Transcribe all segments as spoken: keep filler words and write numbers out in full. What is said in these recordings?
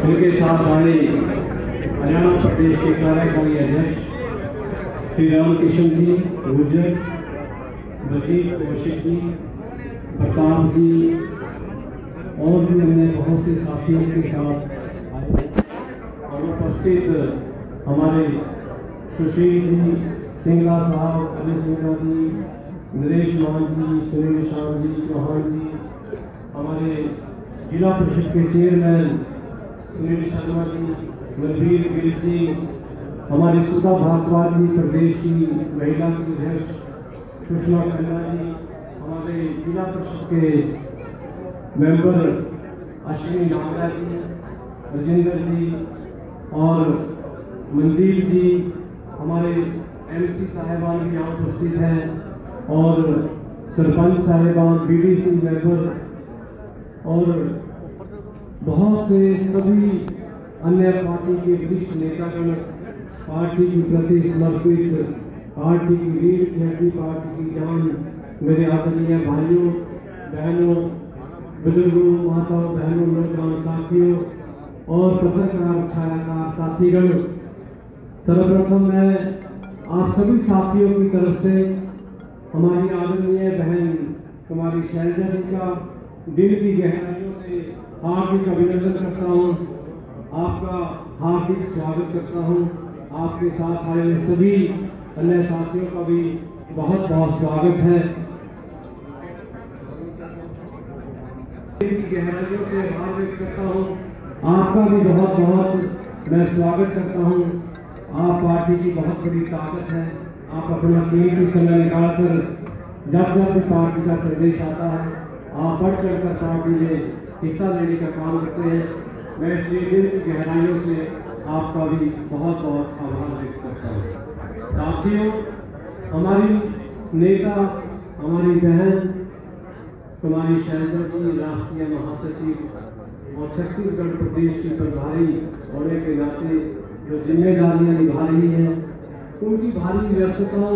उनके साथ आए हरियाणा प्रदेश के कार्यकारी अध्यक्ष श्री रामकिशन जी गुर्जर, बलजीत कौशिक जी, प्रताप जी और भी हमने बहुत से साथियों के साथ आए और उपस्थित हमारे सुशील जी, सिंगला साहब, अजय सिंगला जी, नरेश मान जी, सुनील शाह जी, चौहान जी, हमारे जिला परिषद के चेयरमैन सुनील शर्मा जी, नरवीर गिल जी, हमारी सुधा भारद्वाज जी, प्रदेश की महिला की अध्यक्ष सुषमा खन्ना जी, हमारे जिला परिषद के मेंबर अश्विनी नागरा जी, राजेंद्र जी और मंदीप जी, हमारे एमसी साहिबान भी यहाँ उपस्थित हैं और सरपंच साहिबान, बीडीसी मेंबर और बहुत से सभी अन्य पार्टी के वरिष्ठ नेतागण, पार्टी के प्रति समर्पित, पार्टी की रीढ़ की हड्डी, पार्टी की जान, मेरे आदरणीय भाइयों बहनों, बुजुर्गों, माताओं बहनों, नौजवान साथियों और पत्रकार छायाकार साथीगण, सर्वप्रथम मैं आप सभी साथियों की तरफ से हमारी आदरणीय बहन कुमारी शैलजा जी का दिल की गहराइयों से हार्दिक अभिनंदन करता हूँ, आपका हार्दिक स्वागत करता हूँ। आपके साथ आए सभी अन्य साथियों का भी बहुत बहुत स्वागत है। दिल की गहराइयों से आभार व्यक्त करता हूँ, आपका भी बहुत बहुत मैं स्वागत करता हूँ। आप पार्टी की बहुत बड़ी ताकत है, आप अपना कीमती समय निकालकर जब जब भी पार्टी का संदेश आता है आप बढ़ चढ़कर पार्टी में हिस्सा लेने का काम करते हैं। मैं इसलिए दिल की गहराइयों से आपका भी बहुत बहुत आभार व्यक्त करता हूँ। साथियों, हमारी नेता, हमारी बहन कुमारी शैलजा जी राष्ट्रीय महासचिव और छत्तीसगढ़ प्रदेश की प्रभारी होने के नाते जो जिम्मेदारियां निभा रही हैं, उनकी भारी व्यस्तताओं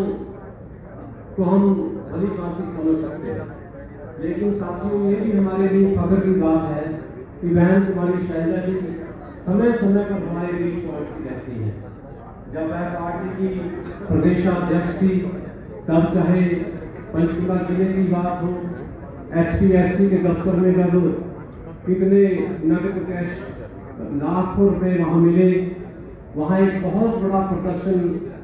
को हम भली भांति समझ सकते हैं, लेकिन साथियों ये भी हमारे लिए फख्र की बात है कि बहन कुमारी शैलजा जी समय समय पर हमारे बीच पहुंचती रहती है। जब वह पार्टी की प्रदेशाध्यक्ष थी तब चाहे पंचकुला जिले की बात हो, एच पी एस सी के दफ्तर में जब कितने नगद कैश लाखों रुपए वहां मिले, वहां एक बहुत बड़ा प्रदर्शन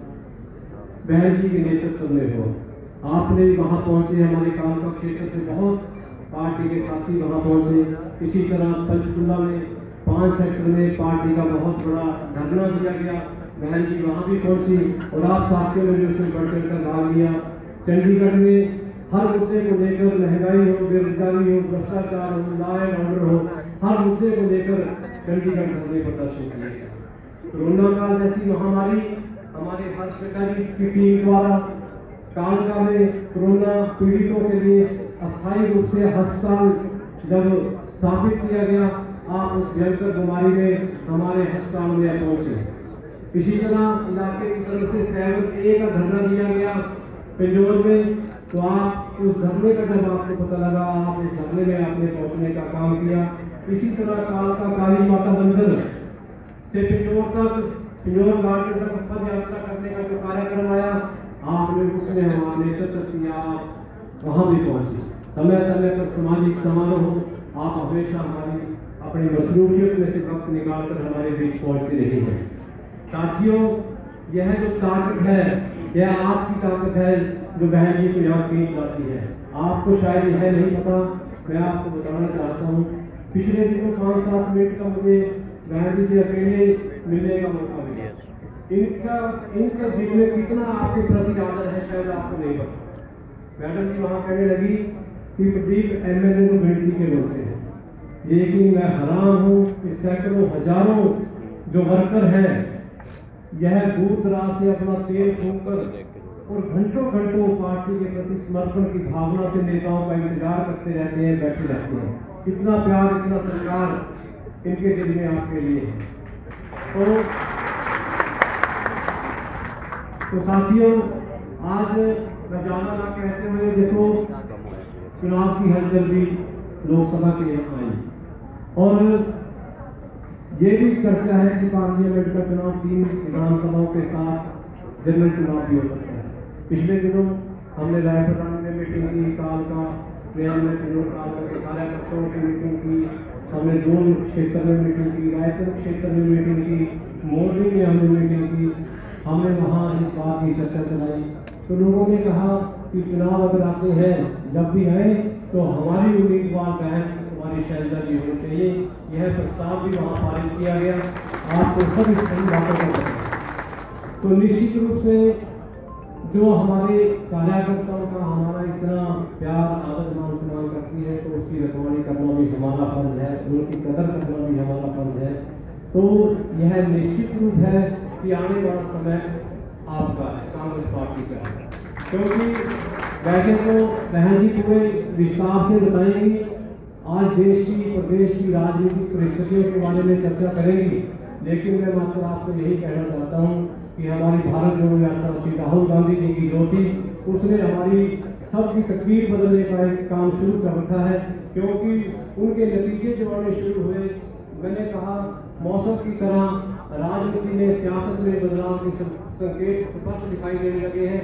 बहन जी के नेतृत्व में हुआ। आपने वहां पहुंचे, हमारे कालका क्षेत्र से बहुत पार्टी के साथी वहां पहुंचे। इसी तरह पंचकुला में पांच सेक्टर में पार्टी का बहुत बड़ा धरना दिया गया, बहन जी वहां भी पहुंची और आप साथियों ने भी उसमें बढ़ चढ़ कर भाग लिया। चंडीगढ़ में हर मुद्दे को लेकर, महंगाई हो, बेरोजगारी हो, भ्रष्टाचार हो, लॉ एंड ऑर्डर हो, हर मुद्दे को लेकर चंडीगढ़ धरने प्रदर्शन किए। कोरोना काल जैसी महामारी हमारे हर्षविकारी की टीम द्वारा कालका में कोरोना पीड़ितों के लिए अस्थायी रूप से अस्पताल जब स्थापित किया गया, आप उस भयंकर बीमारी में हमारे अस्पताल में पहुंचे। इसी तरह इलाके की तरफ से सेवन ए का धरना दिया गया पिंजौर में, तो आप उस धरने का जब आपको पता लगा, आप उस धरने में आपने पहुंचने का काम किया। इसी तरह कालका काली माता मंदिर से पिंजौर तक, पिंजौर गार्डन तक पद यात्रा करने का जो कार्यक्रम आया, आपने उसमें हमारे नेतृत्व किया, आप वहां भी पहुंचे। समय समय पर सामाजिक समारोह आप हमेशा हमारी अपनी मसरूफियत में से वक्त निकालकर हमारे बीच पहुंचते रहे हैं। साथियों, यह जो ताकत है, यह आपकी ताकत है जो बहन जी को यहाँ पेश लाती है। आपको शायद यह नहीं पता, मैं आपको बताना चाहता हूँ। पिछले दिनों पाँच सात मिनट का मुझे बहन जी से अकेले मिलने का मौका मिला। इनका इनके दिल में कितना आपके प्रति आदर है शायद आपको नहीं पता। मैडम जी वहाँ कहने लगी कि प्रदीप एम एल ए को भिंडी के बोलते हैं, लेकिन मैं हैरान हूँ कि सैकड़ों हजारों जो वर्कर हैं, यह दूर दराज से अपना तेल फूंककर और घंटों घंटों पार्टी के प्रति समर्पण की भावना से नेताओं का इंतजार करते रहते हैं, बैठे रहते हैं। इतना प्यार, इतना सत्कार इनके दिल में आपके लिए है। तो, तो साथियों, आज मैं जाना ना कहते हुए देखो चुनाव की हलचल भी लोकसभा के यहाँ आई और ये भी चर्चा है कि पार्लियामेंट का चुनाव तीन विधानसभाओं के साथ जनरल चुनाव भी हो सकता है। पिछले दिनों हमने रायपुर में मीटिंग की, काल का क्रियान्वयन दिनों काल के कार्यकर्ताओं की मीटिंग की, हमने जोन क्षेत्र में मीटिंग की, रायपुर क्षेत्र में मीटिंग की, मोरबी में हमने मीटिंग की, हमने वहाँ इस बात की चर्चा चलाई। तो लोगों ने कहा कि चुनाव अगर आते हैं, जब भी आए तो हमारी उम्मीदवार बहन हमारी शैलजा जी होनी चाहिए। यह प्रस्ताव भी वहाँ पारित किया गया। आपको सब इस सही बातों को पता है। तो निश्चित रूप से जो हमारे कार्यकर्ताओं का हमारा इतना प्यार आदर मान सम्मान करती है, तो उसकी रखवाली करना भी हमारा फर्ज है, उनकी कदर करना भी हमारा फर्ज है। तो यह निश्चित रूप है कि आने वाला समय आपका है, कांग्रेस पार्टी का है। क्योंकि वैसे तो बहन जी पूरे विस्तार से बताएंगी, आज देश की प्रदेश की राजनीतिक परिस्थितियों के बारे में चर्चा करेंगी, लेकिन मैं मात्र आपको यही कहना चाहता हूँ कि हमारी भारत जोड़ो यात्रा श्री राहुल गांधी जी की जो थी, उसने हमारी सबकी तकदीर बदलने का एक काम शुरू कर रखा है। क्योंकि उनके नतीजे जो आने शुरू हुए, मैंने कहा मौसम की तरह राजनीति में, सियासत में बदलाव के संकेत स्पष्ट दिखाई देने लगे हैं।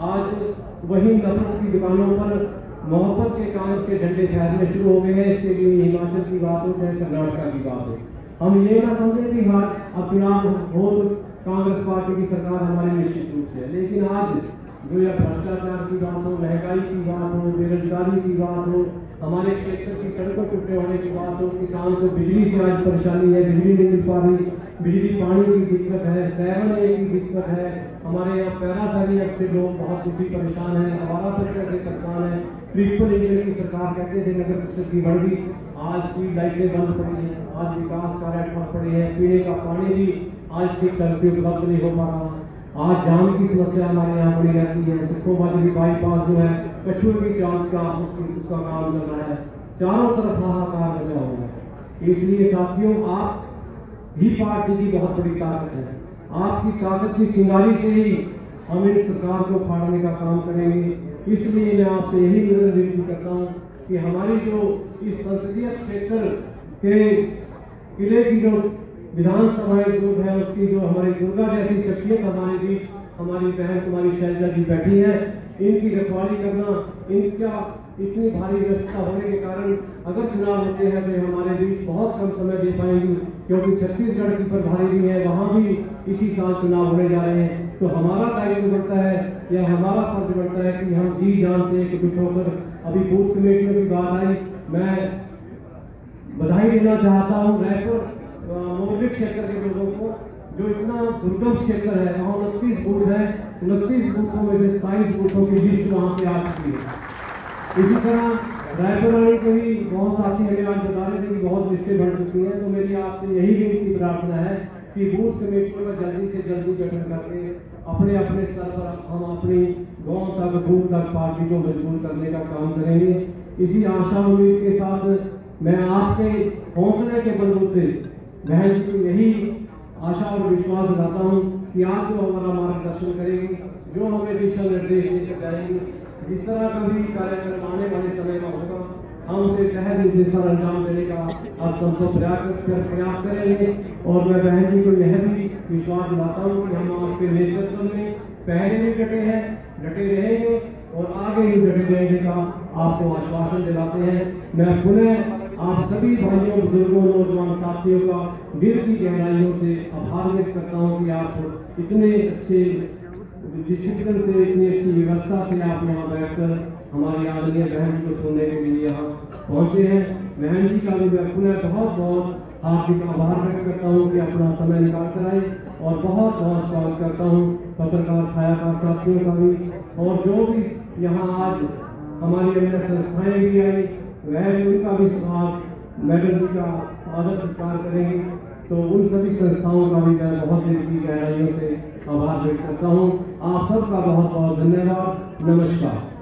आज वही नफरत की दुकानों पर मोहब्बत के कागज के झंडे फहरने शुरू हो गए हैं। इसके लिए हिमाचल की बात हो चाहे कर्नाटक की बात हो, हम ये ना समझे कि हाँ अब चुनाव हो कांग्रेस पार्टी की सरकार हमारी निश्चित रूप से, लेकिन आज जो यह भ्रष्टाचार की बात हो, महंगाई की बात हो, बेरोजगारी की बात हो, हमारे क्षेत्र की सड़कों टूटे होने की बात हो, किसान को बिजली से आज परेशानी है, बिजली नहीं मिल पा रही, बिजली पानी की दिक्कत है, सेवन ए की दिक्कत है, हमारे यहाँ पैराफेरी अब से लोग बहुत दुखी परेशान हैं, हमारा तरीके से परेशान है। ट्रिपल इंजन की सरकार कहते थे नगर परिषद की बढ़ गई, आज स्ट्रीट लाइटें बंद पड़ी हैं, आज विकास कार्य ठप पड़े हैं, पीने का पानी भी आज ठीक तरह से उपलब्ध नहीं हो पा रहा। आज जाम की समस्या हमारे यहाँ बड़ी रहती है। सुखोबाजी बाईपास जो है कछुए की चांद का उसका काम चल रहा है, चारों तरफ हाहाकार मचा हुआ है। इसलिए साथियों, आप ही पार्टी की बहुत बड़ी ताकत है। आपकी ताकत की चिंगारी से ही हम इस सरकार को फाड़ने का काम करेंगे। इसलिए मैं आपसे यही निवेदन विनती करता हूँ कि हमारी जो इस संसदीय क्षेत्र के किले की जो विधानसभाएं जो है, उसकी जो हमारी दुर्गा जैसी शख्सियत हमारे बीच हमारी बहन कुमारी शैलजा जी बैठी है, इनकी रखवाली करना, इनका इतनी भारी व्यवस्था होने के कारण अगर चुनाव होते हैं तो हमारे बीच बहुत कम समय दे पाएंगी। क्योंकि छत्तीसगढ़ की प्रभारी भी है, वहाँ भी इसी साल चुनाव होने जा रहे हैं। तो हमारा दायित्व बनता है या हमारा फर्ज बनता है कि हम जी जान से एकजुट होकर, अभी बूथ कमेटियों की बात आई, मैं बधाई देना चाहता हूँ रायपुर मोरबी क्षेत्र के लोगों को, जो इतना दुर्गम क्षेत्र है, वहाँ उनतीस बूथ है, उनतीस बूथों में से सताईस बूथों की लिस्ट वहाँ से आ चुकी है। इसी तरह रायपुर आने के भी बहुत साथी हमें आज बता रहे थे कि बहुत लिस्टें बढ़ चुकी हैं। तो मेरी आपसे यही विनती प्रार्थना है कि बूथ कमेटियों का जल्दी से जल्दी गठन करके अपने अपने स्तर पर हम अपनी गांव तक बूथ तक पार्टी को मजबूत करने का काम करेंगे। इसी आशा उम्मीद के साथ मैं आपके हौसले के बलबूते बहन जी को यही आशा और विश्वास दिलाता हूँ कि आप जो हमारा मार्गदर्शन करेंगे, जो हमें दिशा निर्देश देकर जाएंगे, जिस तरह का भी कार्यक्रम आने वाले समय में होगा, हम उसे तह दिल से सर अंजाम देने का आप सबको प्रयास प्रयास करेंगे। और मैं बहन जी को यह भी विश्वास दिलाता हूँ कि हम आपके नेतृत्व में पहले भी डटे हैं, डटे रहेंगे और आगे भी डटे रहेंगे का आपको आश्वासन दिलाते हैं। मैं पुनः आप सभी भाइयों, बुजुर्गों, नौजवान साथियों का दिल की गहराइयों से आभार व्यक्त करता हूँ कि आप इतने अच्छे डिसिप्लिन से, इतनी अच्छी व्यवस्था से आप यहाँ बैठकर हमारी आदरणीय बहन जी को सुनने के लिए यहाँ पहुँचे हैं। बहन जी का भी मैं पुनः बहुत बहुत हार्दिक आभार व्यक्त करता हूँ कि अपना समय निकाल कर आए, और बहुत बहुत स्वागत करता हूँ पत्रकार छायाकार साथियों का भी, और जो भी यहाँ आज हमारी अन्य संस्थाएं भी आई, वह भी उनका भी स्वागत मैडम जी का आदर सत्कार करेंगे। तो उन सभी संस्थाओं का भी मैं बहुत दिल की गहराइयों से आभार व्यक्त करता हूँ। आप सबका बहुत बहुत धन्यवाद। नमस्कार।